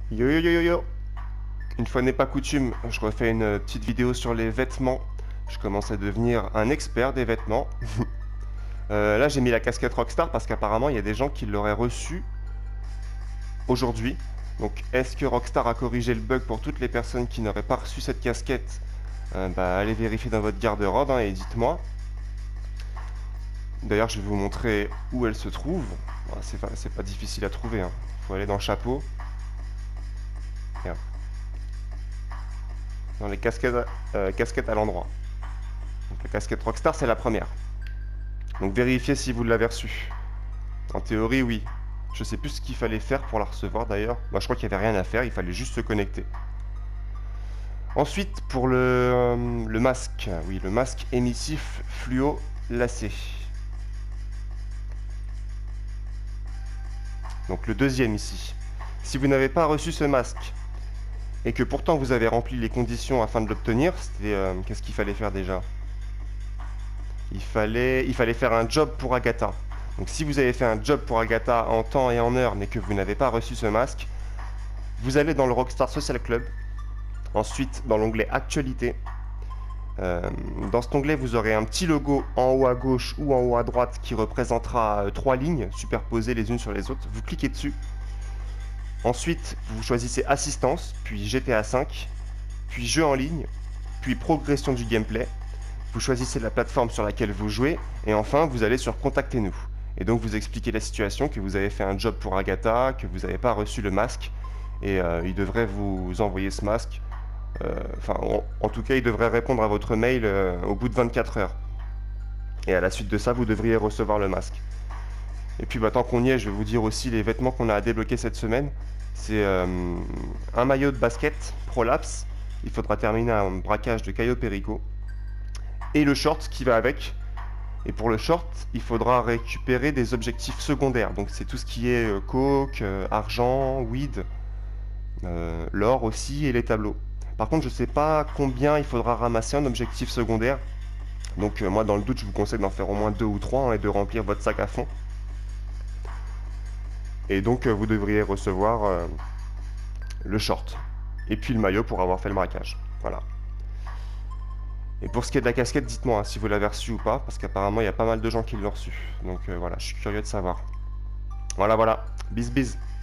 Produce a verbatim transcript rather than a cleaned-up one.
Yo yo yo yo yo. Une fois n'est pas coutume, je refais une petite vidéo sur les vêtements. Je commence à devenir un expert des vêtements. euh, là j'ai mis la casquette Rockstar parce qu'apparemment il y a des gens qui l'auraient reçue aujourd'hui. Donc est-ce que Rockstar a corrigé le bug pour toutes les personnes qui n'auraient pas reçu cette casquette? euh, Bah allez vérifier dans votre garde-robe hein, et dites-moi. D'ailleurs je vais vous montrer où elle se trouve. Bah, c'est pas, c'est pas difficile à trouver. Hein. Faut aller dans le chapeau. Merde. Dans les casquettes, euh, casquettes à l'endroit. Donc la casquette Rockstar, c'est la première. Donc vérifiez si vous l'avez reçue. En théorie, oui. Je sais plus ce qu'il fallait faire pour la recevoir d'ailleurs. Moi, je crois qu'il n'y avait rien à faire, il fallait juste se connecter. Ensuite, pour le, euh, le masque. Oui, le masque émissif fluo lacé. Donc le deuxième ici. Si vous n'avez pas reçu ce masque, et que pourtant vous avez rempli les conditions afin de l'obtenir, c'était... Euh, qu'est-ce qu'il fallait faire déjà? Il fallait, il fallait faire un job pour Agatha. Donc si vous avez fait un job pour Agatha en temps et en heure, mais que vous n'avez pas reçu ce masque, vous allez dans le Rockstar Social Club. Ensuite, dans l'onglet Actualité. Euh, dans cet onglet, vous aurez un petit logo en haut à gauche ou en haut à droite qui représentera euh, trois lignes superposées les unes sur les autres. Vous cliquez dessus. Ensuite, vous choisissez Assistance, puis G T A cinq, puis Jeux en ligne, puis Progression du gameplay. Vous choisissez la plateforme sur laquelle vous jouez, et enfin, vous allez sur Contactez-nous. Et donc, vous expliquez la situation, que vous avez fait un job pour Agatha, que vous n'avez pas reçu le masque, et euh, il devrait vous envoyer ce masque. Enfin, euh, en, en tout cas, il devrait répondre à votre mail euh, au bout de vingt-quatre heures. Et à la suite de ça, vous devriez recevoir le masque. Et puis, bah, tant qu'on y est, je vais vous dire aussi les vêtements qu'on a à débloquer cette semaine. C'est euh, un maillot de basket Prolapse. Il faudra terminer un braquage de Caio Perico. Et le short qui va avec. Et pour le short, il faudra récupérer des objectifs secondaires. Donc c'est tout ce qui est euh, coke, euh, argent, weed, euh, l'or aussi et les tableaux. Par contre, je sais pas combien il faudra ramasser en objectif secondaire. Donc euh, moi, dans le doute, je vous conseille d'en faire au moins deux ou trois hein, et de remplir votre sac à fond. Et donc euh, vous devriez recevoir euh, le short. Et puis le maillot pour avoir fait le braquage. Voilà. Et pour ce qui est de la casquette, dites-moi hein, si vous l'avez reçue ou pas, parce qu'apparemment il y a pas mal de gens qui l'ont reçue. Donc euh, voilà, je suis curieux de savoir. Voilà, voilà. Bis bis.